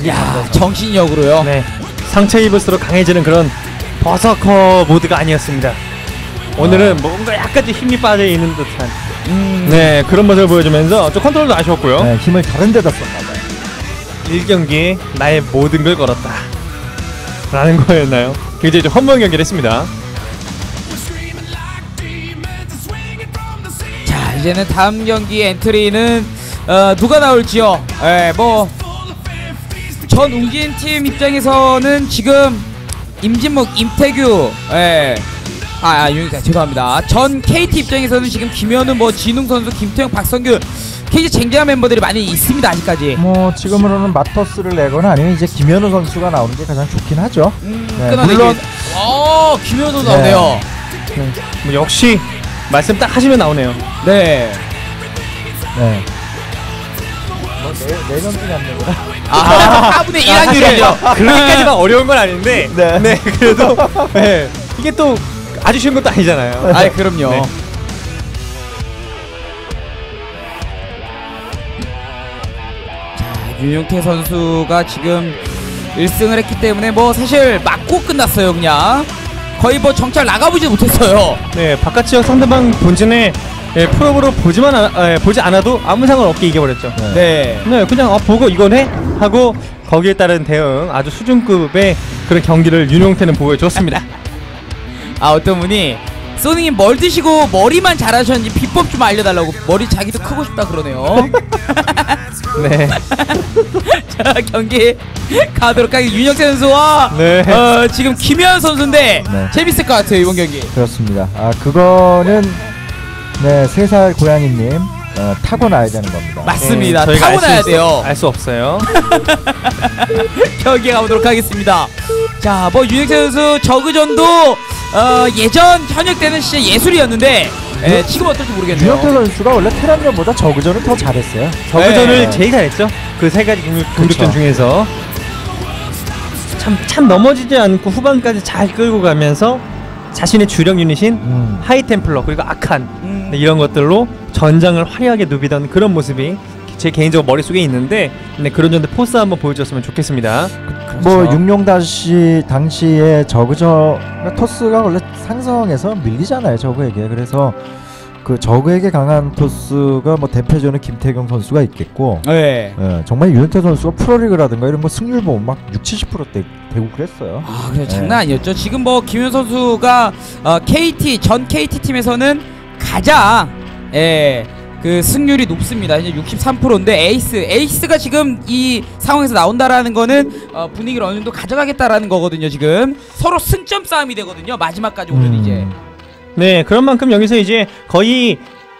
야, 정신력으로요. 네, 상처 입을수록 강해지는 그런 버서커 모드가 아니었습니다. 오늘은 뭔가 약간 좀 힘이 빠져 있는 듯한 네, 그런 모습을 보여주면서 좀 컨트롤도 아쉬웠고요. 네, 힘을 다른 데다 썼나봐요. 1경기에 나의 모든 걸 걸었다 라는 거였나요? 굉장히 좀 허무한 경기를 했습니다. 자, 이제는 다음 경기 엔트리는 누가 나올지요. 뭐 전 웅진 팀 입장에서는 지금 임진묵, 임태규, 죄송합니다. 전 KT 입장에서는 지금 김현우, 뭐 진웅 선수, 김태형, 박성규 KT 쟁쟁한 멤버들이 많이 있습니다. 아직까지. 뭐 지금으로는 마터스를 내거나 아니면 이제 김현우 선수가 나오는 게 가장 좋긴 하죠. 네, 물론 김현우 나오네요. 네. 뭐 역시 말씀 딱 하시면 나오네요. 네. 네. 뭐 내년쯤에 안 되구나. 4분의 1 확률이죠. 그렇게까지만 어려운 건 아닌데 네, 그래도 네, 이게 또 아주 쉬운 것도 아니잖아요. 아, 그럼요. 네. 자, 윤용태 선수가 지금 1승을 했기 때문에 뭐 사실 맞고 끝났어요. 그냥 거의 뭐 정찰 나가보지 못했어요. 네, 바깥 지역 상대방 본진에 프로브로 보지 않아도 아무 상관없게 이겨버렸죠. 네. 네, 그냥 보고 이건 해? 하고 거기에 따른 대응, 아주 수준급의 그런 경기를 윤용태는 보여줬습니다. 어떤 분이 소닉님 뭘 드시고 머리만 잘하셨는지 비법 좀 알려달라고. 머리 자기도 크고 싶다 그러네요. 네. 자, 경기 가도록 하겠습니다. 윤영태 선수와 네. 지금 김현 선수인데 네. 재밌을 것 같아요, 이번 경기. 그렇습니다. 그거는 네, 3살 고양이님 타고나야 되는 겁니다. 맞습니다. 네, 타고나야 돼요. 알 수 없어요. 경기에 가보도록 하겠습니다. 자, 뭐 윤영태 선수 저그전도 예전 현역 때는 진짜 예술이었는데 지금 어떨지 모르겠네요. 윤영태 선수가 원래 테란전보다 저그전을 더 잘했어요. 저그전을 제일 잘했죠. 그 세 가지 공격전 중에서 참 넘어지지 않고 후반까지 잘 끌고 가면서 자신의 주력 유닛인 하이템플러 그리고 아칸 이런 것들로 전장을 화려하게 누비던 그런 모습이 제 개인적으로 머릿속에 있는데 그런 점들 포스 한번 보여줬으면 좋겠습니다. 그렇죠. 뭐 육룡 당시에 저그저 토스가 원래 상성에서 밀리잖아요, 저그에게. 그래서 그 저그에게 강한 토스가 뭐 대표적으로 김태경 선수가 있겠고, 네. 정말 유현태 선수가 프로리그라든가 이런 뭐 승률 보면 막 60~70%대 되고 그랬어요. 그냥 장난 아니었죠. 지금 뭐 김현 선수가 전 KT 팀에서는 가장 그 승률이 높습니다. 이제 63%인데 에이스가 지금 이 상황에서 나온다라는 거는 분위기를 어느 정도 가져가겠다라는 거거든요. 지금 서로 승점 싸움이 되거든요. 마지막까지 오면 이제. 네, 그런 만큼 여기서 이제 거의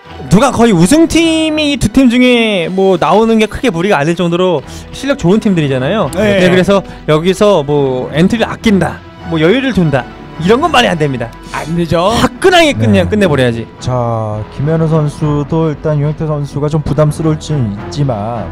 우승팀이 두 팀 중에 뭐 나오는 게 크게 무리가 안 될 정도로 실력 좋은 팀들이잖아요. 네, 그래서 여기서 뭐 엔트리를 아낀다, 뭐 여유를 둔다 이런 건 말이 안 됩니다. 안 되죠. 화끈하게 그냥 끝내버려야지. 자, 김현우 선수도 일단 유영태 선수가 좀 부담스러울지 있지만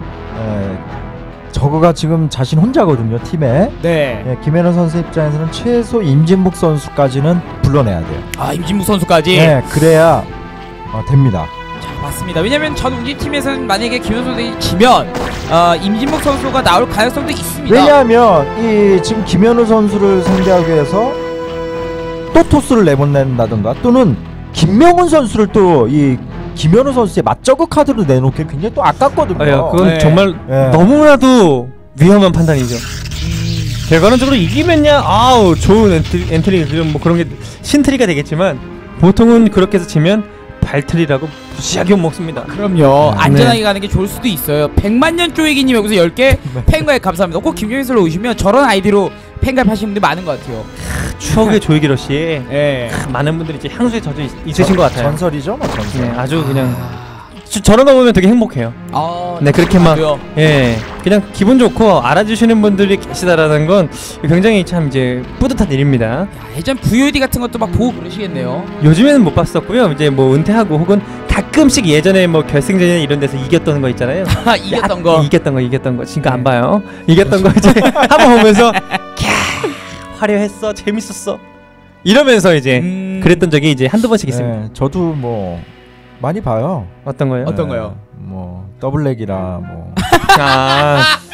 저거가 지금 자신 혼자거든요, 팀에. 네. 김현우 선수 입장에서는 최소 임진묵 선수까지는 불러내야 돼요. 임진묵 선수까지. 네, 그래야 됩니다. 자, 맞습니다. 왜냐면 전 웅진 팀에서는 만약에 김현우 선수가 지면 임진묵 선수가 나올 가능성도 있습니다. 왜냐하면 이 지금 김현우 선수를 상대하기 위해서 또 토스를 내보낸다든가 또는 김명훈 선수를 또 이 김현우 선수의 맞저그 카드로 내놓기 굉장히 또 아깝거든요. 그건 정말 너무나도 위험한 판단이죠. 결과론적으로 이기면야 좋은 엔트리 뭐 그런 게 신트리가 되겠지만 보통은 그렇게 해서 지면 발트리라고 무시하게 먹습니다. 그럼요. 안전하게 가는 게 좋을 수도 있어요. 100만년 쪼이기님 여기서 10개 팬가입 감사합니다. 꼭 김정희설로 오시면 저런 아이디로 팬가입 하시는 분들 많은 것 같아요. 추억의 조이기러시에 많은 분들이 이제 향수에 젖어 있으신 것 같아요. 전설이죠, 뭐 전설. 네, 아주 그냥 저런 거 보면 되게 행복해요. 네, 그렇게 막 그냥 기분 좋고 알아주시는 분들이 계시다라는 건 굉장히 참 이제 뿌듯한 일입니다. 예전 VOD 같은 것도 막 보고 그러시겠네요. 요즘에는 못 봤었고요. 이제 뭐 은퇴하고 혹은 가끔씩 예전에 뭐 결승전이나 이런 데서 이겼던 거 있잖아요. 이겼던 거 지금 안 봐요. 이겼던 거 이제 한번 보면서 화려했어, 재밌었어 이러면서 이제 그랬던 적이 이제 한두 번씩 있습니다. 저도 뭐 많이 봐요. 어떤 거요? 어떤 거요? 뭐 더블랙이라 뭐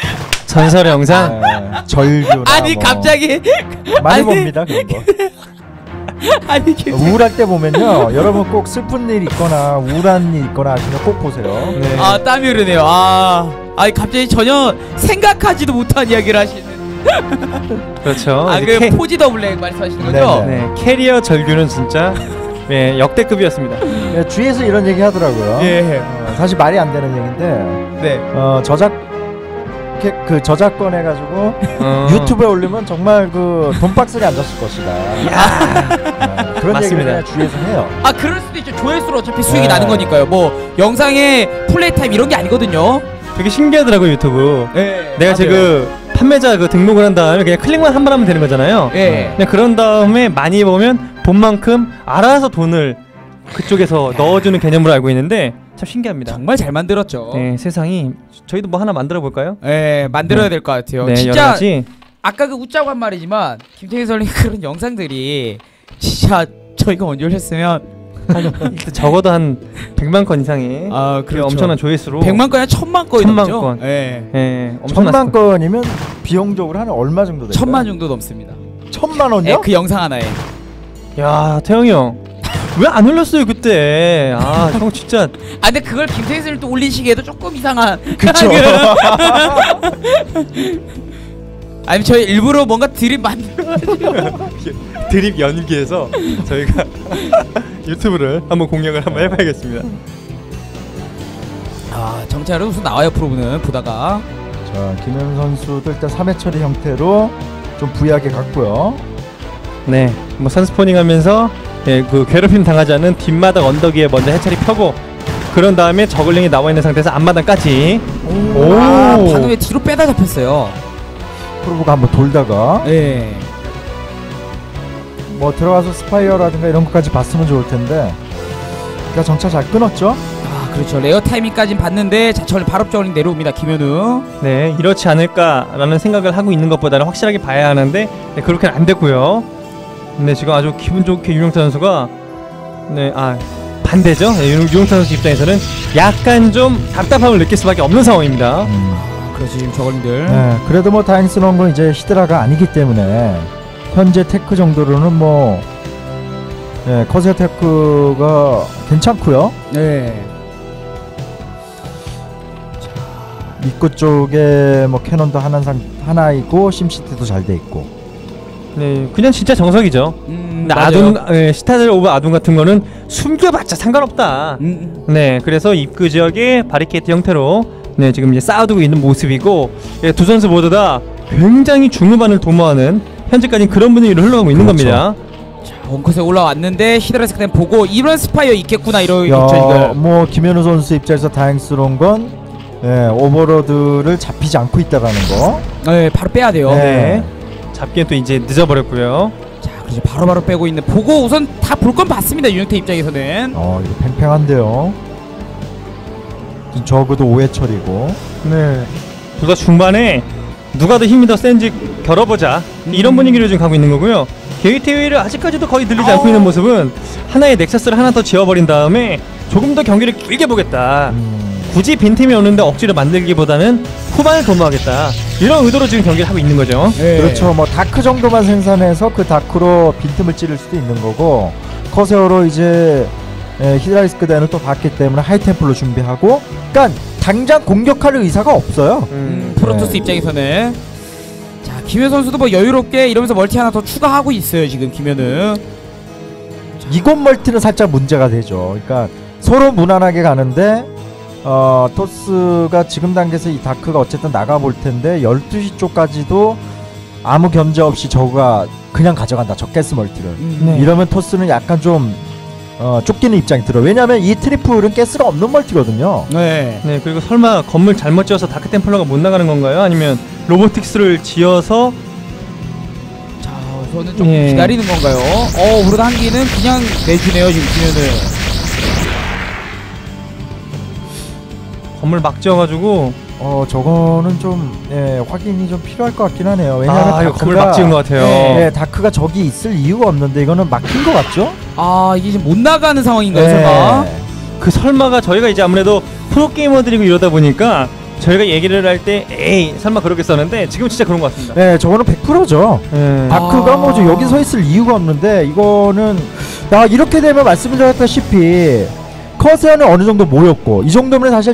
전설의 영상. 네, 절규나 아니 뭐. 갑자기 많이 아니, 봅니다 그런 거. 아니 우울할 때 보면요, 여러분 꼭 슬픈 일 있거나 우울한 일 있거나 하시면 꼭 보세요. 네. 아 땀이 흐르네요. 아니 갑자기 전혀 생각하지도 못한 이야기를 하시는. 그렇죠. 아 이제 그 포지 더 블랙 말씀하시는 거죠? 네네. 네, 캐리어 절규는 진짜 네, 역대급이었습니다. 네, 주위에서 이런 얘기 하더라고요. 예. 사실 말이 안 되는 얘기인데 네. 그 저작권 해가지고 유튜브에 올리면 정말 그 돈박스에 앉았을 것이다. 그런 맞습니다. 얘기를 그냥 주위에서 해요. 아 그럴 수도 있죠. 조회수로 어차피 수익이 네. 나는 거니까요. 뭐 영상의 플레이 타임 이런 게 아니거든요. 되게 신기하더라고 유튜브. 예. 내가 지금 그 판매자 그 등록을 한 다음에 그냥 클릭만 한 번 하면 되는 거잖아요. 예. 그냥 그런 다음에 많이 보면 본 만큼 알아서 돈을 그쪽에서 넣어주는 개념으로 알고 있는데 참 신기합니다. 정말 잘 만들었죠. 네, 세상이 저희도 뭐 하나 만들어 볼까요? 예, 만들어야 될 것 같아요. 네, 여러 진짜 가지. 아까 그 웃자고 한 말이지만 김태희 선생님 그런 영상들이 진짜 저희가 언제 오셨으면 적어도 한 100만 건 이상의 아 그런 엄청난 조회수로 100만 건이 1000만 건이 1000만 넘죠. 건. 예. 예, 엄청났을 1000만 건이면 비용적으로 한 얼마 정도 될까요? 1000만 정도 넘습니다. 1000만 원이요? 예, 그 영상 하나에. 야, 태영이 형. 왜 안 올렸어요, 그때? 아, 형 진짜 아 근데 그걸 김태희 선생님 또 올리시기에도 조금 이상한. 그쵸. 아니 저희 일부러 뭔가 드립 만들어가지고. 드립 연기해서 저희가 유튜브를 한번 공략을 한번 해봐야겠습니다. 아 정찰은 우선 나와요 프로브는 보다가. 자, 김현 선수도 일단 3회 처리 형태로 좀 부유하게 갔고요. 네, 뭐 선스포닝하면서 예, 그 괴롭힘 당하지 않은 뒷마당 언덕 위에 먼저 해처리 펴고 그런 다음에 저글링이 나와 있는 상태에서 앞마당까지. 오. 아 반응에 뒤로 빼다 잡혔어요. 프로브가 한번 돌다가 예. 뭐 들어가서 스파이어라든가 이런 것까지 봤으면 좋을 텐데, 그러니까 정찰 잘 끊었죠. 아 그렇죠. 레어 타이밍까진 봤는데 자철 바로 저글링 내려옵니다 김현우. 네, 이렇지 않을까라는 생각을 하고 있는 것보다는 확실하게 봐야 하는데 네, 그렇게는 안 됐고요. 네, 지금 아주 기분 좋게 유명타 선수가 네, 반대죠. 네, 유명타 선수 입장에서는 약간 좀 답답함을 느낄 수밖에 없는 상황입니다. 그렇지 지금 저글링들. 네, 그래도 뭐 다행스러운 건 이제 히드라가 아니기 때문에 현재 테크 정도로는 뭐 커세어 테크가 괜찮고요. 네. 입구 쪽에 뭐 캐논도 하나 있고 심시티도 잘 돼 있고. 네, 그냥 진짜 정석이죠. 근데 아둔, 시타델 오브 아둔 같은 거는 숨겨봤자 상관없다. 네, 그래서 입구 지역에 바리케이트 형태로 네, 지금 이제 쌓아두고 있는 모습이고, 예, 두 선수 모두 다 굉장히 중후반을 도모하는 현재까지 그런 분위기로 흘러가고 있는 그렇죠. 겁니다. 자 원컷에 올라왔는데 히드라스 그냥 보고 이런 스파이어 있겠구나 이러고 있죠 야, 이걸. 뭐 김현우 선수 입장에서 다행스러운 건 오버로드를 잡히지 않고 있다라는 거. 네 바로 빼야 돼요. 네. 잡기엔 또 이제 늦어버렸고요. 자 그래서 바로바로 빼고 있는 보고 우선 다 볼 건 봤습니다 윤영태 입장에서는. 이거 팽팽한데요. 지금 저그도 5회 처리고. 네, 둘 다 중반에 누가 더 힘이 더 센지 겨뤄보자 이런 분위기로 지금 가고 있는 거고요. 게이트웨이를 아직까지도 거의 들리지 않고 있는 모습은 하나의 넥서스를 하나 더 지어버린 다음에 조금 더 경기를 길게 보겠다. 굳이 빈틈이 오는데 억지로 만들기보다는 후반을 도모하겠다 이런 의도로 지금 경기를 하고 있는 거죠. 네. 그렇죠. 뭐 다크 정도만 생산해서 그 다크로 빈틈을 찌를 수도 있는 거고, 커세어로 이제 히드라리스크 대는 또 봤기 때문에 하이템플로 준비하고, 그러니까 당장 공격할 의사가 없어요. 프로토스 입장에서는. 자 김현 선수도 뭐 여유롭게 이러면서 멀티 하나 더 추가하고 있어요 지금 김현은. 이곳 멀티는 살짝 문제가 되죠. 그러니까 서로 무난하게 가는데 토스가 지금 단계에서 이 다크가 어쨌든 나가볼 텐데 12시 쪽까지도 아무 견제 없이 저가 그냥 가져간다, 저 가스 멀티를. 네. 이러면 토스는 약간 좀 쫓기는 입장이 들어요. 왜냐하면 이 트리플은 가스가 없는 멀티거든요. 네. 네, 그리고 설마 건물 잘못 지어서 다크템플러가 못 나가는 건가요? 아니면 로보틱스를 지어서 자 우선은 좀 예. 기다리는 건가요? 그러다 한기는 그냥 내주네요 지금 김현은. 건물 막 지어가지고 저거는 좀 확인이 좀 필요할 것 같긴 하네요. 왜냐하면 이거 건물 막 지은 것 같아요. 네, 다크가 저기 있을 이유가 없는데 이거는 막힌 것 같죠? 아 이게 지금 못 나가는 상황인가요 설마? 그 설마가 저희가 이제 아무래도 프로게이머들이고 이러다 보니까 저희가 얘기를 할 때 에이 설마 그러겠었는데 지금 진짜 그런 것 같습니다. 네, 저거는 100%죠. 다크가 뭐 여기 서 있을 이유가 없는데 이거는 이렇게 되면 말씀드렸다시피 커세어는 어느 정도 모였고 이 정도면 사실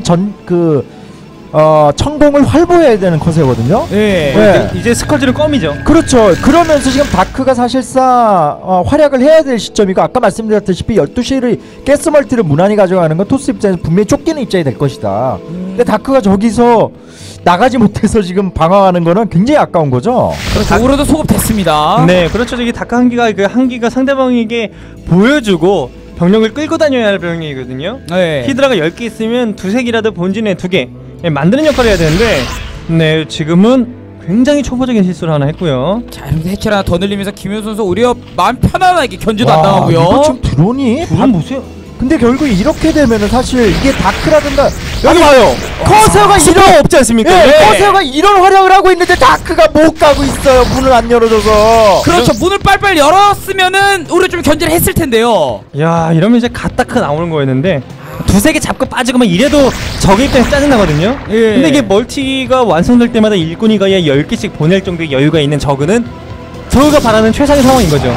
천공을 활보해야 되는 커세거든요. 네. 이제 스컬지는 껌이죠. 그렇죠. 그러면서 지금 다크가 사실상 활약을 해야 될 시점이고 아까 말씀드렸다시피 12시를 가스멀티를 무난히 가져가는 건 토스 입장에서 분명히 쫓기는 입장이 될 것이다. 근데 다크가 저기서 나가지 못해서 지금 방황하는 거는 굉장히 아까운 거죠. 그렇죠. 오로도 소급됐습니다. 네, 그렇죠. 저기 다크 한기가 상대방에게 보여주고 병력을 끌고 다녀야 할 병력이거든요. 네. 히드라가 10개 있으면 두세 개라도 본진에 2개 만드는 역할을 해야 되는데 네, 지금은 굉장히 초보적인 실수를 하나 했고요. 자, 이런데 해체 하나 더 늘리면서 김효 선수 오히려 마음 편안하게 견제도 안 와, 당하고요. 이거 지금 드론이 드론 보세요. 근데 결국 이렇게 되면은 사실 이게 다크라든가 여기 봐요. 커세어가 이런 없지 않습니까? 예, 네. 커세어가 이런 활약을 하고 있는데 다크가 못 가고 있어요. 문을 안 열어줘서. 그렇죠. 문을 빨빨 열었으면은 우리 좀 견제를 했을 텐데요. 야, 이러면 이제 갓다크 나오는 거였는데 두세 개 잡고 빠지고만 이래도 적의 입장에서 짜증나거든요. 예. 근데 이게 멀티가 완성될 때마다 일꾼이 거의 10개씩 보낼 정도의 여유가 있는 저그는 저그가 바라는 최상의 상황인 거죠.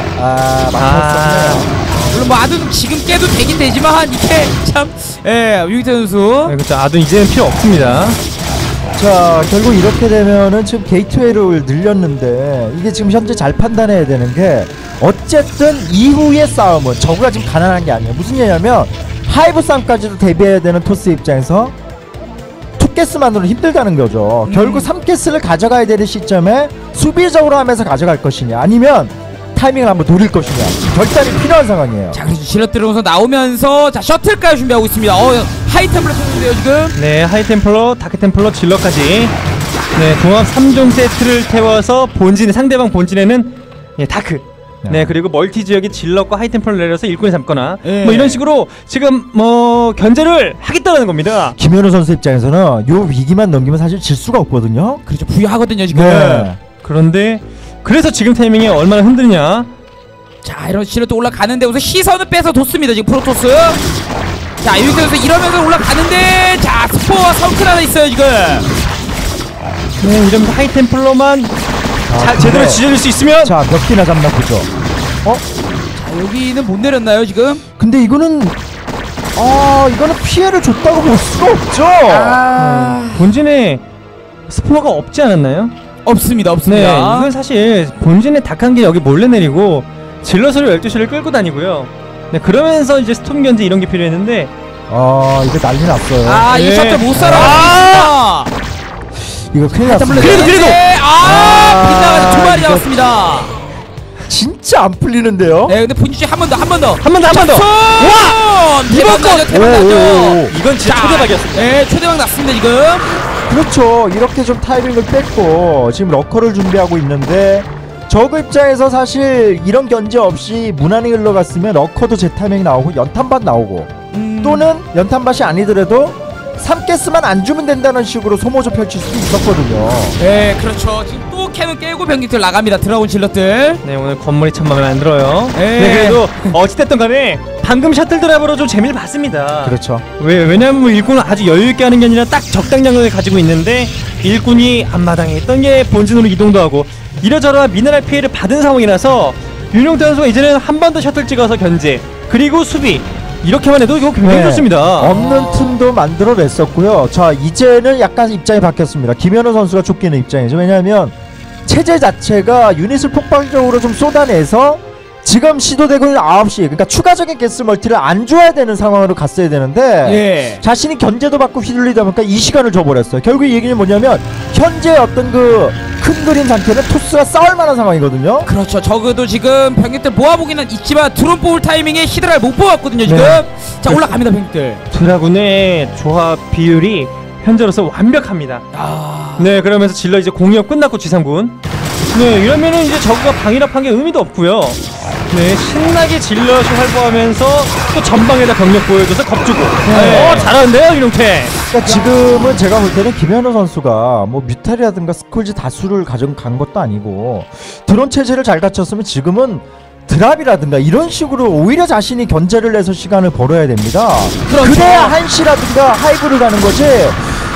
맞췄었네요. 물론 뭐 아둔 지금 깨도 되긴 되지만 이게 참 유기태 선수 네, 그렇죠. 아둔 이제는 필요 없습니다. 자, 결국 이렇게 되면은 지금 게이트웨이를 늘렸는데 이게 지금 현재 잘 판단해야 되는 게 어쨌든 이후의 싸움은 저그가 지금 가난한 게 아니에요. 무슨 얘기냐면 하이브 싸움까지도 대비해야 되는 토스 입장에서 투게스만으로는 힘들다는 거죠. 결국 3게스를 가져가야 되는 시점에 수비적으로 하면서 가져갈 것이냐 아니면 타이밍을 한번 노릴 것이냐 결단이 필요한 상황이에요. 자, 그래서 질럿 들어오면서 나오면서 자 셔틀까지 준비하고 있습니다. 하이템플러 쳤는데요 지금. 네, 하이템플러, 다크템플러, 질러까지 네, 종합 3종 세트를 태워서 상대방 본진에는 다크 네, 그리고 멀티 지역에 질럿과 하이템플러를 내려서 일꾼을 잡거나 뭐 이런 식으로 지금 뭐 견제를 하겠다는 겁니다. 김현우 선수 입장에서는 요 위기만 넘기면 사실 질 수가 없거든요. 그렇죠. 부유하거든요 지금. 네. 그런데 그래서 지금 타이밍에 얼마나 흔드느냐. 자, 이런 질럿도 올라가는데 우선 시선을 빼서 뒀습니다 지금 프로토스. 자, 유기태 선수 이러면서 올라가는데 자 스포와 성큰 하나 있어요 지금. 네, 이러면서 하이템플러만 제대로 지져줄 수 있으면 자, 몇 개나 잡나 보죠. 자, 여기는 못 내렸나요 지금? 근데 이거는 이거는 피해를 줬다고 볼 수가 없죠. 본진에 스포가 없지 않았나요? 없습니다. 네, 이건 사실 본진에 닭 한 개 여기 몰래 내리고 질럿으로 12시를 끌고 다니고요. 네, 그러면서 이제 스톰 견제 이런 게 필요했는데 이거 난리 났어요. 이 네. 셔틀 못 살아. 이거 큰일 났습니다. 그래도 빗나가서 2마리 이거 나왔습니다. 진짜 안 풀리는데요. 네, 근데 본주씨 한 번 더. 한 번 더. 와! 이번 건! 대박 나죠. 이건 진짜 초대박이었습니다. 네, 초대박 났습니다 지금. 그렇죠. 이렇게 좀 타이밍을 뺐고 지금 러커를 준비하고 있는데 저그 입장에서 사실 이런 견제 없이 무난히 흘러갔으면 러커도 제 타이밍 나오고 연탄밭 나오고 또는 연탄밭이 아니더라도 3게스만 안 주면 된다는 식으로 소모조 펼칠 수도 있었거든요. 네, 그렇죠. 지금 또 캐논 깨고 병기들 나갑니다. 들어온 질럿들. 네, 오늘 건물이 참 마음에 안 들어요. 네. 네, 그래도 어찌됐든 간에 방금 셔틀 드랍으로 좀 재미를 봤습니다. 그렇죠. 왜냐면 뭐 일꾼은 아주 여유있게 하는 게 아니라 딱 적당량을 가지고 있는데 일꾼이 앞마당에 있던 게 본진으로 이동도 하고 이러저러 미네랄 피해를 받은 상황이라서 윤용태 선수가 이제는 한 번 더 셔틀 찍어서 견제 그리고 수비 이렇게만 해도 이거 굉장히 좋습니다. 없는 틈도 만들어냈었고요. 자, 이제는 약간 입장이 바뀌었습니다. 김현우 선수가 쫓기는 입장이죠. 왜냐하면 체제 자체가 유닛을 폭발적으로 좀 쏟아내서 지금 시도되고 있는 9시 그러니까 추가적인 가스 멀티를 안 줘야 되는 상황으로 갔어야 되는데 자신이 견제도 받고 휘둘리다 보니까 이 시간을 줘버렸어요. 결국 이 얘기는 뭐냐면 현재 어떤 그 큰 그림 상태는 토스가 싸울 만한 상황이거든요. 그렇죠. 적어도 지금 병력들 모아보기는 있지만 드론 뽑을 타이밍에 히드라를 못 뽑았거든요 지금. 자, 올라갑니다 병력들. 드라군의 조합 비율이 현재로서 완벽합니다. 네, 그러면서 질러 이제 공이업 끝났고 지상군. 네, 이러면은 이제 저그가 방위랍한 게 의미도 없고요. 네, 신나게 질럿이 활보하면서 또 전방에다 병력 보여줘서 겁주고. 잘하는데요 윤용태. 그러니까 지금은 제가 볼 때는 김현우 선수가 뭐 뮤탈이라든가 스콜지 다수를 가져간 것도 아니고 드론 체제를 잘 갖췄으면 지금은 드랍이라든가 이런 식으로 오히려 자신이 견제를 내서 시간을 벌어야 됩니다. 그렇죠. 그래야 한시라든가 하이브를 가는 거지.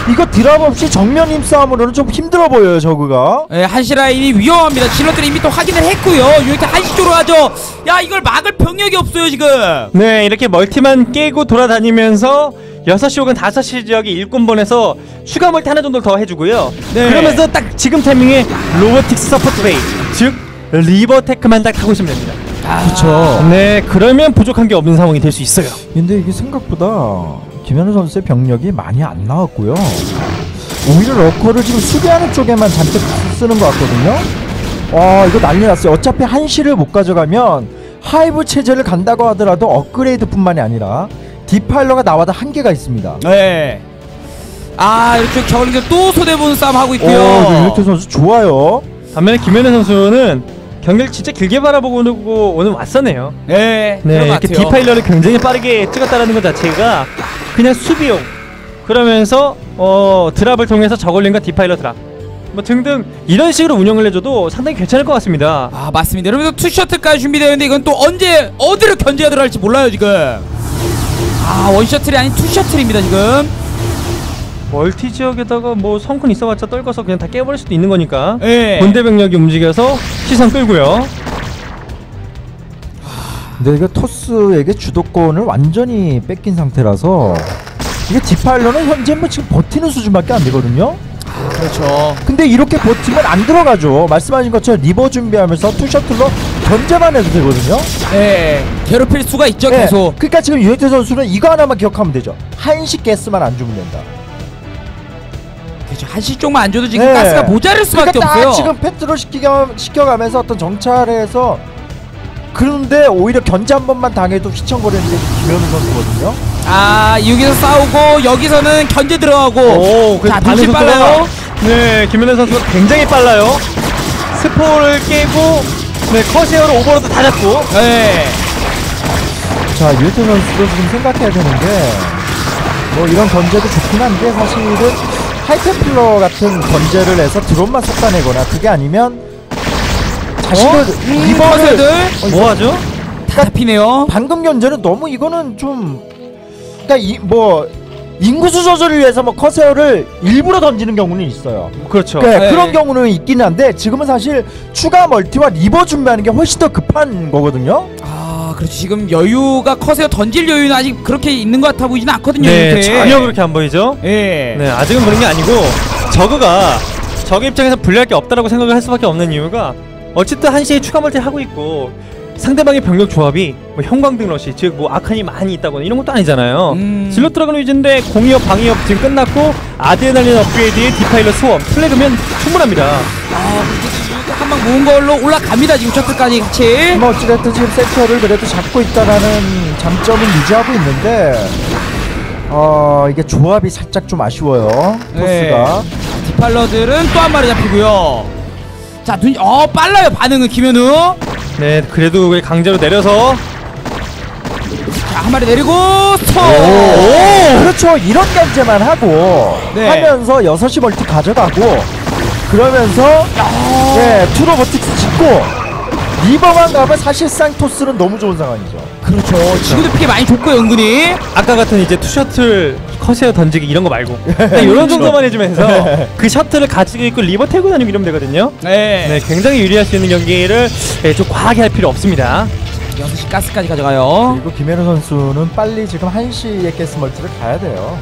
이거 드랍 없이 정면 힘싸움으로는 좀 힘들어 보여요 저그가. 예, 한시 라인이 위험합니다. 질럿들이 이미 또 확인을 했고요. 이렇게 한시 쪽으로 하죠. 야, 이걸 막을 병력이 없어요 지금. 네, 이렇게 멀티만 깨고 돌아다니면서 6시 혹은 5시 지역에 일꾼 보내서 추가 멀티 하나 정도 더 해주고요. 네. 그러면서 딱 지금 타이밍에 로보틱스 서포트 베이, 즉 리버 테크만 딱 타고 있으면 됩니다. 그렇죠. 네, 그러면 부족한 게 없는 상황이 될 수 있어요. 근데 이게 생각보다 김현우 선수의 병력이 많이 안 나왔고요. 오히려 러커를 지금 수비하는 쪽에만 잔뜩 쓰는 것 같거든요. 이거 난리 났어요. 어차피 한시를 못 가져가면 하이브 체제를 간다고 하더라도 업그레이드뿐만이 아니라 디파일러가 나와도 한계가 있습니다. 네. 아, 이렇게 저글링들 또 손해보는 싸움 하고 있고요. 유혁태 선수 좋아요. 반면에 김현우 선수는 경기를 진짜 길게 바라보고 오늘 왔었네요. 네, 네, 그런 것 이렇게 같아요. 디파일러를 굉장히 빠르게 찍었다라는 것 자체가 그냥 수비용, 그러면서 드랍을 통해서 저글링과 디파일러 드랍 뭐 등등 이런 식으로 운영을 해줘도 상당히 괜찮을 것 같습니다. 아, 맞습니다. 여러분들 투셔틀까지 준비되는데 이건 또 언제 어디로 견제가 들어갈지 몰라요 지금. 아, 원셔틀이 아닌 투셔틀입니다 지금. 멀티 지역에다가 뭐 성큰 있어봤자 떨궈서 그냥 다 깨버릴 수도 있는 거니까. 네. 본대 병력이 움직여서 시선 끌고요. 근데 이거 토스에게 주도권을 완전히 뺏긴 상태라서 이게 디파일러는 현재 뭐 지금 버티는 수준밖에 안 되거든요. 그렇죠. 근데 이렇게 버티면 안 들어가죠. 말씀하신 것처럼 리버 준비하면서 투셔틀로 견제만 해도 되거든요. 네, 괴롭힐 수가 있죠 네, 계속. 그러니까 지금 유혁태 선수는 이거 하나만 기억하면 되죠. 한시 가스만 안 주면 된다. 그렇죠. 한시 쪽만 안 줘도 지금 네. 가스가 모자랄 수밖에 그러니까 없어요. 딱 지금 패트롤 시켜가면서 어떤 정찰해서, 그런데 오히려 견제 한 번만 당해도 휘청거리는 게 김현우 선수거든요. 아, 여기서 싸우고 여기서는 견제 들어가고. 오, 자, 반응 눈치 속도가 빨라요. 네, 김현우 선수가 굉장히 빨라요. 스포를 깨고, 네, 커세어로 오버로드 다 잡고. 네. 자, 유혁태 선수도 지금 생각해야 되는 게, 뭐 이런 견제도 좋긴 한데 사실은 하이템플러 같은 견제를 해서 드론만 쏟아내거나 그게 아니면 자신의 리버를 커세어들 뭐하죠? 다 잡히네요. 방금 견제는 너무 이거는 좀, 그러니까 뭐 인구수 조절을 위해서 뭐 커세어를 일부러 던지는 경우는 있어요. 그렇죠. 네, 네. 그런 경우는 있기는 한데 지금은 사실 추가 멀티와 리버 준비하는 게 훨씬 더 급한 거거든요. 아, 그렇죠. 지금 여유가 커세어 던질 여유는 아직 그렇게 있는 것 같아 보이지는 않거든요. 네, 이렇게. 전혀 그렇게 안 보이죠? 예. 네, 아직은 그런 게 아니고 저그가 저그 입장에서 불리할 게 없다라고 생각을 할 수밖에 없는 이유가 어쨌든 한시에 추가 멀티를 하고 있고 상대방의 병력 조합이 뭐 형광등 러시, 즉 뭐 아칸이 많이 있다거나 이런 것도 아니잖아요. 질럿 들어가는 위주인데 공이업, 방위업 지금 끝났고 아드레날린 업그레이드에 디파일러 수험, 플래그면 충분합니다. 아, 한방 모은 걸로 올라갑니다. 지금 셔틀까지 같이. 뭐 어찌됐든 지금 세터를 그래도 잡고 있다라는 장점은 유지하고 있는데 이게 조합이 살짝 좀 아쉬워요. 네. 토스가. 디팔러들은 또 한 마리 잡히고요. 자, 빨라요 반응은 김현우. 네, 그래도 강제로 내려서 자, 한 마리 내리고 스톱. 오, 그렇죠. 이런 견제만 하고 네. 하면서 6시 멀티 가져가고 그러면서 네, 투로버틱스 짓고 리버만 가면 사실상 토스는 너무 좋은 상황이죠. 그렇죠. 지금도 피해 많이 줬고요, 은근히. 아까 같은 이제 투셔틀 커세어 던지기 이런 거 말고 이런 정도만 해주면서 그 셔틀을 가지고 있고 리버 태고 다니고 이러면 되거든요. 네. 네, 굉장히 유리할 수 있는 경기를 좀 과하게 할 필요 없습니다. 6시 가스까지 가져가요. 그리고 김현우 선수는 빨리 지금 1시에 가스 멀티를 가야 돼요.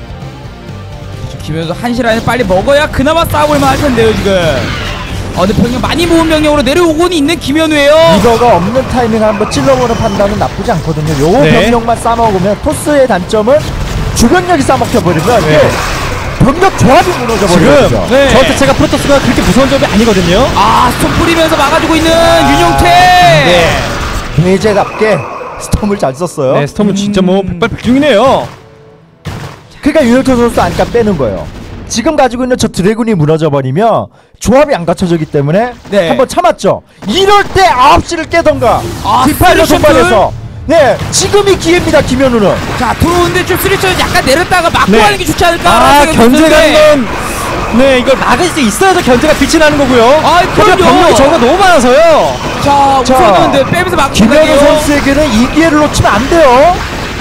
김현우 한시 라인을 빨리 먹어야 그나마 싸움을 할 텐데요, 지금. 근데 병력 많이 모은 병력으로 내려오고는 있는 김현우예요. 리버가 없는 타이밍 한번 찔러보는 판단은 나쁘지 않거든요. 요 네. 병력만 싸먹으면 토스의 단점은 주변력이 싸먹혀버리면 네. 이게 병력 조합이 무너져버리죠. 지금 네. 저 자체가 프로토스가 그렇게 무서운 점이 아니거든요. 아, 스톱 뿌리면서 막아주고 있는 윤용태. 네. 배제답게 스톰을 잘 썼어요. 네, 스톰은 진짜 뭐 백발백중이네요. 그러니까 유혁태 선수 안까 빼는 거예요. 지금 가지고 있는 저 드래곤이 무너져버리면 조합이 안 갖춰지기 때문에 네. 한번 참았죠. 이럴 때 9시를 깨던가 디파일러 쓰리 동반해서 네, 지금이 기회입니다. 김현우는. 자, 들어오는데 좀 쓰리처럼 약간 내렸다가 막고 네. 하는 게 좋지 않을까? 아, 견제라는 건 네, 이걸 막을 수 있어야죠. 견제가 빛이 나는 거고요. 아, 그러니까 그럼요. 병력이 저가 너무 많아서요. 자, 자, 우선은 빼면서 막고 김현우 있는데요. 선수에게는 이 기회를 놓치면 안 돼요.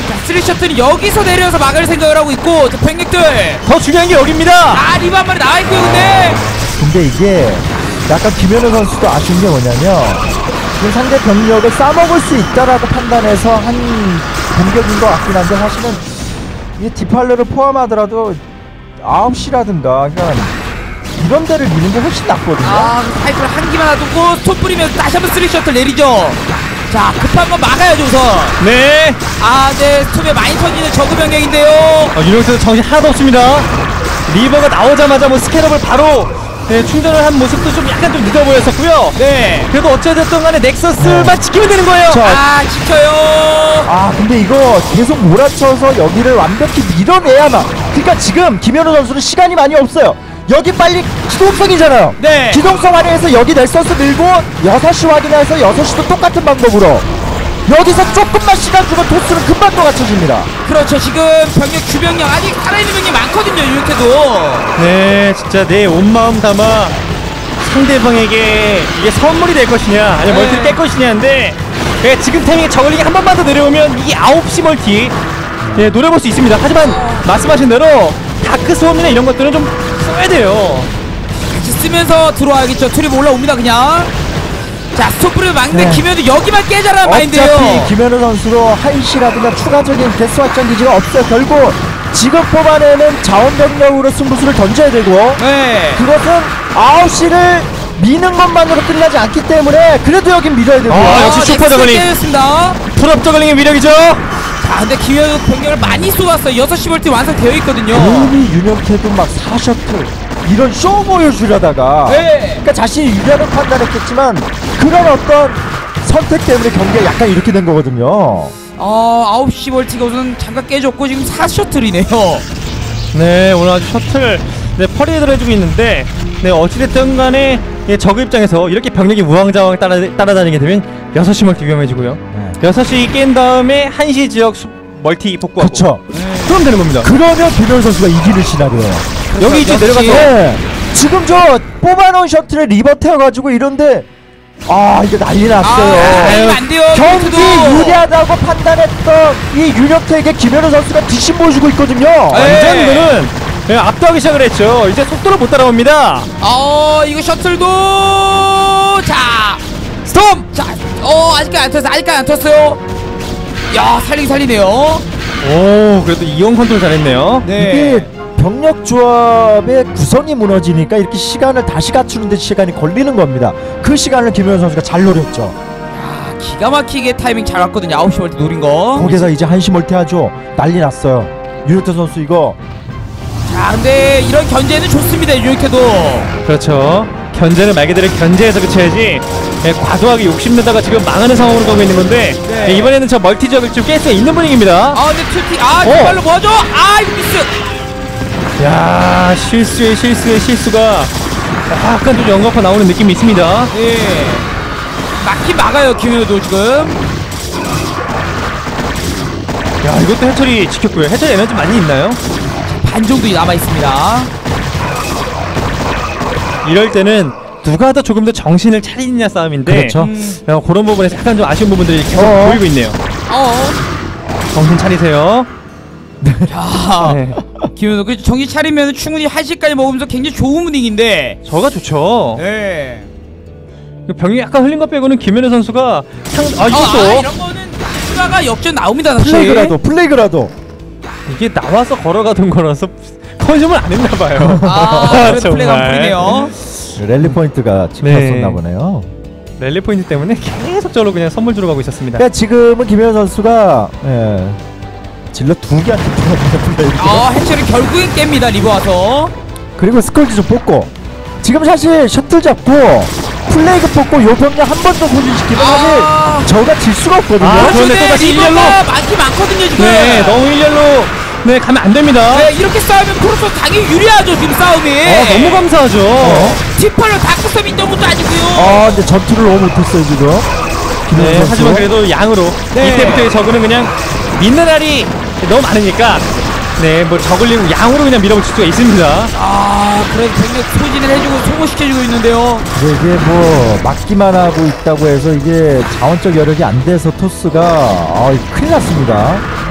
자, 쓰리 셔틀이 여기서 내려서 막을 생각을 하고 있고, 자, 병력들. 더 중요한 게 여기입니다. 아, 리브 한 마리 나와 있고요, 근데. 이게 약간 김현우 선수도 아쉬운 게 뭐냐면 지금 상대 병력을 싸먹을 수 있다라고 판단해서 한 공격인 것 같긴 한데 사실은 이 디팔러를 포함하더라도 9시라든가 그러니까 이런 데를 미는 게 훨씬 낫거든요. 아, 파이프를 한 기만 놔두고 스톱 뿌리면서 다시 한번 쓰리 셔틀 내리죠. 자, 급한 건 막아야죠, 우선. 네. 아, 네, 스톱에 많이 터지는 저그 병력인데요. 유령선 정신 하나도 없습니다. 리버가 나오자마자 뭐 스캐럽을 바로 충전을 한 모습도 좀 약간 좀 늦어 보였었고요. 네. 그래도 어찌됐든 간에 넥서스만 지키면 되는 거예요. 자, 아, 지켜요. 근데 이거 계속 몰아쳐서 여기를 완벽히 밀어내야만. 그러니까 지금 김현우 선수는 시간이 많이 없어요. 여기 빨리 기동성이잖아요. 네. 기동성 활용해서 여기 넥서스 밀고 6시 확인해서 6시도 똑같은 방법으로 여기서 조금만 시간 주면 토스는 금방 또 갖춰집니다. 그렇죠. 지금 병력 주병력 아직 살아있는 병력이 많거든요. 이렇게도. 네, 진짜 내 온 마음 담아 상대방에게 이게 선물이 될 것이냐 아니면 네. 멀티를 깰 것이냐인데 지금 타이밍에 저글링이 한 번만 더 내려오면 이 9시 멀티 노려볼 수 있습니다. 하지만 말씀하신 대로 다크 스웜이나 이런 것들은 좀 써야 돼요. 같이 쓰면서 들어와야겠죠. 트립 올라옵니다. 그냥. 자, 스톱브를 막는데 네. 김현우 여기만 깨자라는 어차피 마인드예요. 김현우 선수로 한시라든가 추가적인 개수 확장 기지가 없어요. 결국 지금 뽑아내는 자원병력으로 승부수를 던져야 되고 네. 그것은 9시를 미는 것만으로 끝나지 않기 때문에 그래도 여긴 밀어야 되고 역시 슈퍼 저글링. 깨졌습니다. 풀업 저글링의 위력이죠. 자, 근데 김현우 병력을 많이 쏟았어요. 6시 볼트 완성되어 있거든요. 괜히 윤영태도 막 4셔틀 이런 쇼 보여주려다가 네. 그러니까 자신이 유리하다고 판단했겠지만 그런 어떤 선택 때문에 경기가 약간 이렇게 된 거거든요. 9시 볼트가 우선 잠깐 깨졌고 지금 4셔틀이네요. 네, 오늘 아주 셔틀 퍼레이드를 해주고 있는데 어찌됐든 간에 저그 입장에서 이렇게 병력이 우왕좌왕 따라다니게 되면 6시 멀티 위험해지고요. 6시 깬 다음에 1시 지역 멀티 복구하고 그쵸. 그럼 되는 겁니다. 그러면 김현 선수가 이기는 시나리오예요. 여기 이제 내려가서 네. 지금 저 뽑아놓은 셔틀에 리버 태워가지고 이런데 이게 난리 났어요. 이러면 안 돼요. 경기 볼트도. 유리하다고 판단했던 이 윤혁태에게 김현우 선수가 뒷심 보여주고 있거든요. 완전 그는 압도하기 시작을 했죠. 이제 속도를 못 따라옵니다. 이거 셔틀도 자 스톱. 자, 아직까지 안 탔어요. 아직까지 안 탔어요. 야, 살리네요. 오, 그래도 이용 컨트롤 잘했네요. 네. 이게 병력 조합의 구성이 무너지니까 이렇게 시간을 다시 갖추는데 시간이 걸리는 겁니다. 그 시간을 김현우 선수가 잘 노렸죠. 야, 기가 막히게 타이밍 잘 왔거든요. 9시 멀티 노린 거. 거기서 이제 한시 멀티 하죠. 난리 났어요. 윤혁태 선수 이거. 자, 근데 이런 견제는 좋습니다. 이렇게도. 그렇죠. 견제는 말 그대로 견제해서 그쳐야지 과도하게 욕심내다가 지금 망하는 상황으로 가고 있는 건데 네. 이번에는 저 멀티적을 좀 깰 수 있는 분위기입니다. 근데 투티 정말로 뭐하죠? 이거 미스. 야, 실수의 실수가 약간 좀 연거푸 나오는 느낌이 있습니다. 예. 막히 막아요, 김현우도 지금. 야, 이것도 해철이 지켰고요. 해철 에너지 많이 있나요? 반 정도 남아 있습니다. 이럴 때는 누가 더 조금 더 정신을 차리느냐 싸움인데 그렇죠. 그런 부분에서 약간 좀 아쉬운 부분들이 계속 보이고 있네요. 정신 차리세요. 야, 네. 김현우 그 정신 차리면 충분히 1시까지 먹으면서 굉장히 좋은 분위기인데. 저가 좋죠. 네. 병이 약간 흘린 것 빼고는 김현우 선수가 이것도 이런 거는 추가가 역전 나옵니다. 사실. 플레이그라도 이게 나와서 걸어가던 거라서 컨슘을 안 했나봐요. 그래도 플레이가 안 풀리네요. 랠리 포인트가 찍혔었나 보네요. 랠리 포인트 때문에 계속 저로 그냥 선물 주러 가고 있었습니다. 그러니까 지금은 김현 선수가 질러 2개한테 플레이. 해철이 결국엔 깹니다. 리버 와서. 그리고 스컬지 좀 뽑고 지금 사실 셔틀 잡고 플레이그 뽑고 요 병력 한 번 더 소진시키면 사실 저가 질 수가 없거든요. 그런데 또 다시 리버가 1렬로 많긴 많거든요 지금. 네, 너무 일렬로 가면 안 됩니다. 네, 이렇게 싸우면 프로토 당연히 유리하죠 지금 싸움이. 너무 감사하죠. 티팔로 다크섬 인정 것도 아니고요. 근데 전투를 너무 못했어요 지금. 김현 선수. 하지만 그래도 양으로 이때부터의 저그는 그냥 미네랄이 너무 많으니까 뭐 저글링 양으로 그냥 밀어붙일 수가 있습니다. 그래도 병력 소진을 해주고 소모시켜주고 있는데요. 이게 뭐 막기만 하고 있다고 해서 이게 자원적 여력이 안 돼서 토스가 큰일 났습니다.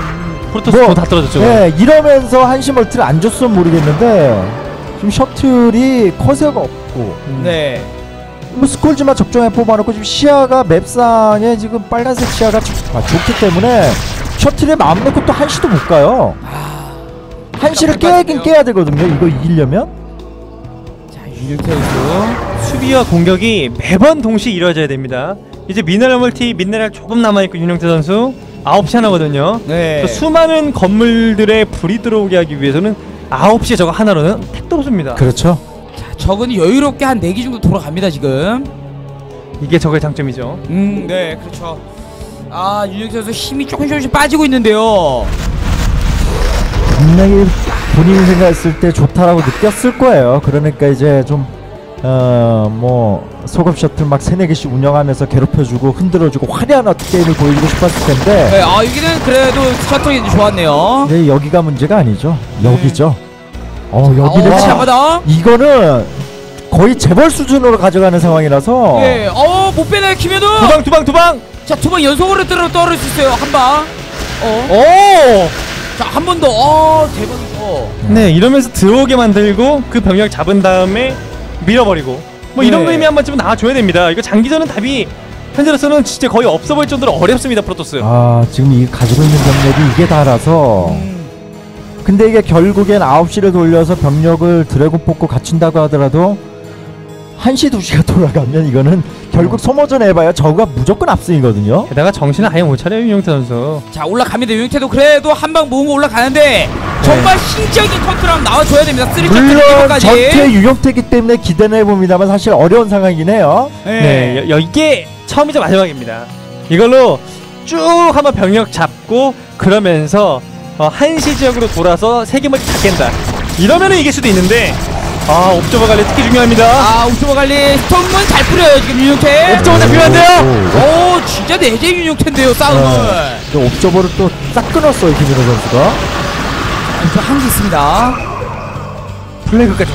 프로토스 뭐, 다 떨어졌죠. 네, 이러면서 한시 멀티를 안 줬으면 모르겠는데 지금 셔틀이 커세어가 없고 네. 뭐 스콜지만 적정해 뽑아놓고 지금 시야가 맵상에 지금 빨간색 시야가 좋기 때문에 셔틀에 마음 놓고 또 한시도 못 가요. 한시를 깨긴 깨야 되거든요. 이거 이기려면. 자, 윤영태 선수. 수비와 공격이 매번 동시에 이루어져야 됩니다. 이제 미네랄 멀티, 미네랄 조금 남아있고 윤영태 선수 9시 하나거든요. 네. 수많은 건물들에 불이 들어오게 하기 위해서는 9시에 저거 하나로는 택도 없습니다. 그렇죠. 자, 적은 여유롭게 한 4기 정도 돌아갑니다 지금. 이게 저거의 장점이죠. 네, 그렇죠. 아, 윤영태 선수 힘이 조금씩 빠지고 있는데요. 분명히 본인이 생각했을 때 좋다라고 느꼈을 거예요. 그러니까 이제 좀 뭐 소급 셔틀 막 3-4개씩 운영하면서 괴롭혀주고 흔들어주고 화려한 게임을 보여주고 싶었을 텐데 네, 여기는 그래도 셔틀이 좋았네요. 네, 여기가 문제가 아니죠. 여기죠. 여기는 다시 한번 이거는 거의 재벌 수준으로 가져가는 상황이라서 네, 못 빼나요 김현우. 두방. 자, 2방 연속으로 떨어질 수 있어요. 한 방. 오! 자, 한 번 더. 대박이죠. 네, 이러면서 들어오게 만들고 그 병력 잡은 다음에 밀어버리고 뭐 이런 네. 그림이 한 번쯤은 나와줘야 됩니다. 이거 장기전은 답이 현재로서는 진짜 거의 없어 보일 정도로 어렵습니다. 프로토스. 지금 이 가지고 있는 병력이 이게 다라서 근데 이게 결국엔 9시를 돌려서 병력을 드래곤 뽑고 갖춘다고 하더라도 1시 2시가 돌아가면 이거는 결국 소모전 해봐야 저거가 무조건 압승이거든요. 게다가 정신을 아예 못 차려요 윤영태 선수. 자, 올라갑니다. 윤영태도 그래도 한 방 모으고 올라가는데 정말 신적인 컨트롤 나와줘야 됩니다. 3차 물론 까지. 전투의 유격태기 때문에 기대는 해봅니다만 사실 어려운 상황이긴 해요. 네, 이게 처음이자 마지막입니다. 이걸로 쭉 한번 병력 잡고 그러면서 한시 지역으로 돌아서 3개만 다 깬다. 이러면은 이길 수도 있는데 옵저버 관리 특히 중요합니다. 옵저버 관리 스톰은 잘 뿌려요 지금 윤영태. 옵저버 필요한데요. 진짜 내재 윤영태인데요 싸움은. 옵저버를 또 싹 끊었어요 김민호 선수가. 한게 있습니다. 플레이그까지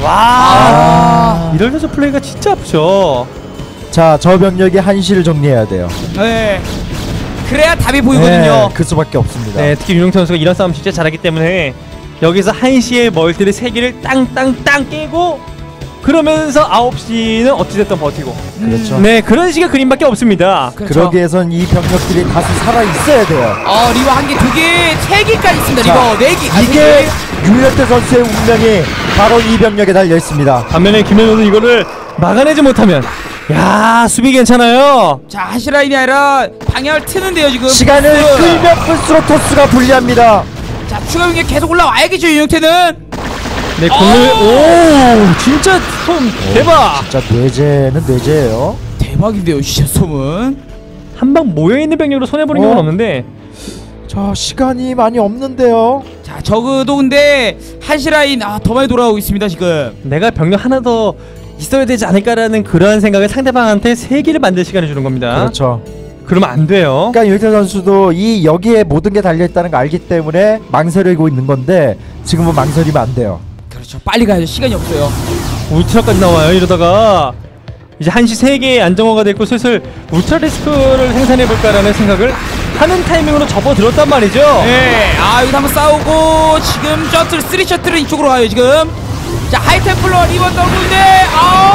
와. 이러면서 플레이가 진짜 아프죠. 자, 저 병력의 한시를 정리해야 돼요. 네. 그래야 답이 보이거든요. 네, 그 수밖에 없습니다. 네, 특히 윤영태 선수가 이런 싸움 진짜 잘하기 때문에 여기서 1시에 멀티를 3개를 땅땅땅 깨고 그러면서 9시는 어찌됐든 버티고 그렇죠. 네, 그런 식의 그림밖에 없습니다. 그렇죠. 그러기 위해선 이 병력들이 다수 살아 있어야 돼요. 리버 1개, 2개, 3개까지 있습니다. 자, 리버 4개. 이게 윤혁태 선수의 운명이 바로 이 병력에 달려 있습니다. 반면에 김현우는 이거를 막아내지 못하면 야, 수비 괜찮아요. 자, 하시라인이 아니라 방향을 트는데요 지금. 시간을 끌면 끌수록 토스가 불리합니다. 자, 추가 병력 계속 올라와야겠죠 윤영태는. 네, 공을 오, 진짜 톰 대박. 진짜 뇌제는 뇌제예요. 대박인데요 진짜 솜은. 한 방 모여 있는 병력으로 손해 보는 경우는 없는데. 자, 시간이 많이 없는데요. 자, 저그도 근데 한시라인 더 많이 돌아오고 있습니다 지금. 내가 병력 하나 더 있어야 되지 않을까라는 그런 생각을 상대방한테 3개를 만들 시간을 주는 겁니다. 그렇죠. 그러면 안 돼요. 그러니까 윤혁태 선수도 이 여기에 모든 게 달려 있다는 걸 알기 때문에 망설이고 있는 건데 지금은 망설이면 안 돼요. 그렇죠. 빨리 가야죠. 시간이 없어요. 울트라까지 나와요. 이러다가 이제 1시 3개의 안정화가 됐고 슬슬 울트라 리스크를 생산해볼까라는 생각을 하는 타이밍으로 접어들었단 말이죠. 네. 여기서 한번 싸우고 지금 셔틀 3셔틀은 이쪽으로 가요 지금. 자, 하이템플러 리버 더블인데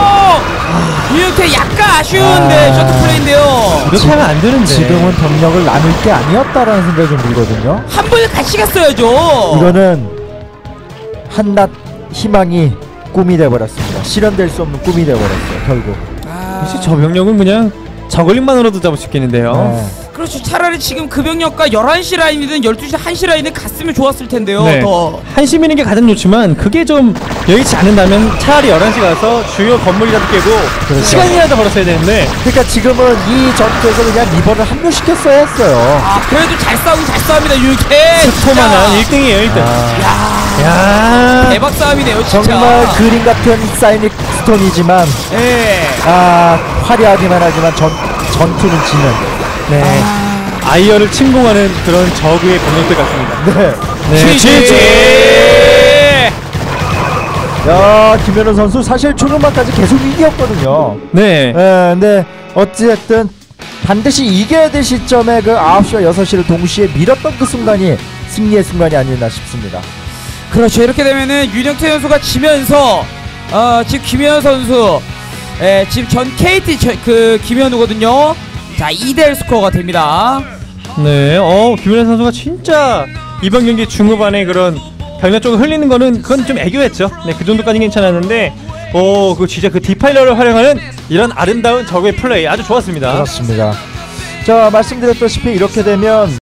윤영태 약간 아쉬운데 셔틀 플레이인데요. 이렇게 하면 안 되는데. 지금은 병력을 나눌 게 아니었다라는 생각이 좀 들거든요. 한 번에 같이 갔어야죠. 이거는 한낱 희망이 꿈이 돼버렸습니다. 실현될 수 없는 꿈이 돼버렸어요 결국. 혹시 저 병력은 그냥 저글링만으로도 잡을 수 있겠는데요. 네. 그렇죠. 차라리 지금 그 병력과 11시 라인이든 12시 1시 라인을 갔으면 좋았을 텐데요. 네. 더. 한시 미는 게 가장 좋지만 그게 좀 여의치 않는다면 차라리 11시 가서 주요 건물이라도 깨고 그렇죠. 시간이라도 벌었어야 되는데. 그러니까 지금은 이 전투에서 그냥 리버를 합류시켰어야 했어요. 그래도 잘 싸웁니다 윤영태. 스토마는 1등이에요 1등. 야, 대박 싸움이네요 진짜. 정말 그림 같은 사이닉 스톤이지만 네. 화려하기만 하지만 전투는 지는. 네. 아이어를 침공하는 그런 저그의 병력들 같습니다. 네. GG. 야, 김현우 선수 사실 초중반까지 계속 위기였거든요. 네. 근데 어찌됐든 반드시 이겨야 될 시점에 그 9시와 6시를 동시에 밀었던 그 순간이 승리의 순간이 아니었나 싶습니다. 그렇죠. 이렇게 되면은 윤영태 선수가 지면서 지금 김현우 선수 지금 전 KT 김현우거든요. 자 2대1 스코어가 됩니다. 네, 김윤현 선수가 진짜 이번 경기 중후반에 그런 병력 쪽을 흘리는 거는 그건 좀 애교했죠. 네, 그 정도까지는 괜찮았는데, 그 진짜 그 디파일러를 활용하는 이런 아름다운 적의 플레이 아주 좋았습니다. 그렇습니다. 자 말씀드렸다시피 이렇게 되면